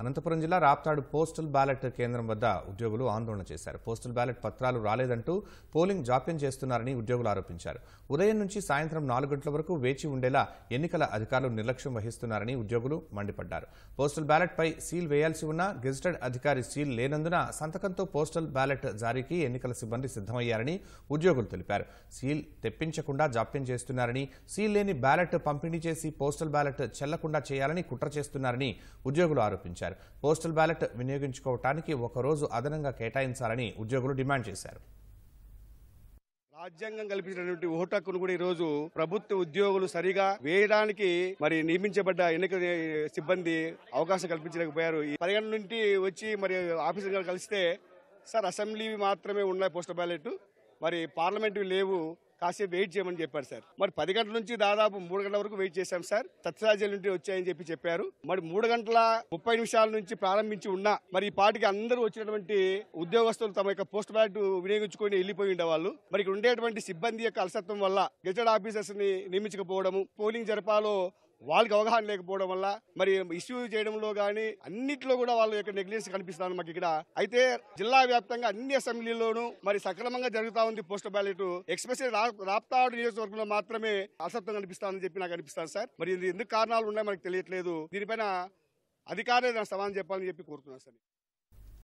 అనంతపురం జిల్లా Raptadu postal ballot కేంద్రం వద్ద ఉద్యోగులు ఆందోళన చేశారు. పోస్టల్ బ్యాలెట్ పత్రాలు రాలేదంటూ పోలింగ్ జాప్యం చేస్తున్నారని ఉద్యోగులు ఆరోపించారు. ఉదయం నుంచి సాయంత్రం 4 గంటల వరకు వేచి ఉండేలా ఎన్నికల అధికారులు నిర్లక్ష్యం వహిస్తున్నారని ఉద్యోగులు మండిపడ్డారు. పోస్టల్ బ్యాలెట్ పై సీల్ వేయాల్సి ఉన్న గెజిటెడ్ అధికారి సీల్ లేనందున సంతకంతో పోస్టల్ బ్యాలెట్ జారీకి ఎన్నికల సిబ్బంది సిద్ధమయ్యారని ఉద్యోగులు తెలిపారు. సీల్ తెప్పించకుండా జాప్యం చేస్తున్నారని, సీల్ లేని బ్యాలెట్ పంపిణీ చేసి పోస్టల్ బ్యాలెట్ చెల్లకుండా చేయాలని కుట్ర చేస్తున్నారని ఉద్యోగులు ఆరోపించారు. పోస్టల్ బ్యాలెట్ వినియోగించుకోవటానికి ఒకరోజు అదనంగా కేటాయించాలని ఉద్యోగులు డిమాండ్ చేశారు. రాజ్యాంగం కల్పించినటువంటి ఓటు హక్కును కూడా ఈ రోజు ప్రభుత్వ ఉద్యోగులు సరిగా వేయడానికి మరి నియమించబడ్డ ఎన్నిక సిబ్బంది అవకాశం కల్పించలేకపోయారు. 10 గంటల నుండి వచ్చి మరి ఆఫీసర్ కలిస్తే సార్ అసెంబ్లీ మాత్రమే ఉన్నాయి పోస్టల్ బ్యాలెట్, మరి పార్లమెంట్ లేవు, కాసేపు వెయిట్ చేయమని చెప్పారు సార్. మరి 10 గంటల నుంచి దాదాపు 3 గంటల వరకు వెయిట్ చేశాం సార్. సత్యరాజ్యాల నుండి వచ్చాయని చెప్పారు. మరి 3 గంటల 30 నిమిషాల నుంచి ప్రారంభించి ఉన్నా మరి ఈ పాటికి అందరూ వచ్చినటువంటి ఉద్యోగస్తులు తమ యొక్క పోస్ట్ బ్యాలెట్ వినియోగించుకొని వెళ్లిపోయి ఉండేవాళ్ళు. మరి ఇక్కడ ఉండేటువంటి సిబ్బంది యొక్క అలసత్వం వల్ల గెజెట్ ఆఫీసర్స్ ని నియమించకపోవడము, పోలింగ్ జరపాలో వాళ్ళకి అవగాహన లేకపోవడం వల్ల మరి ఇష్యూ చేయడంలో గానీ అన్నింటిలో కూడా వాళ్ళ యొక్క నెగ్లిజెన్స్ కనిపిస్తాను మాకు ఇక్కడ. అయితే జిల్లా వ్యాప్తంగా అన్ని అసెంబ్లీలోనూ మరి సక్రమంగా జరుగుతా ఉంది పోస్టల్ బ్యాలెట్. ఎక్స్పెషల్లీ రాప్తాడు నియోజకవర్గంలో మాత్రమే అసత్వం కనిపిస్తానని చెప్పి నాకు అనిపిస్తాను సార్. మరి ఎందుకు కారణాలు ఉన్నాయో మనకు తెలియట్లేదు. దీనిపైన అధికారులు సమాధానం చెప్పాలని చెప్పి కోరుతున్నాను సార్.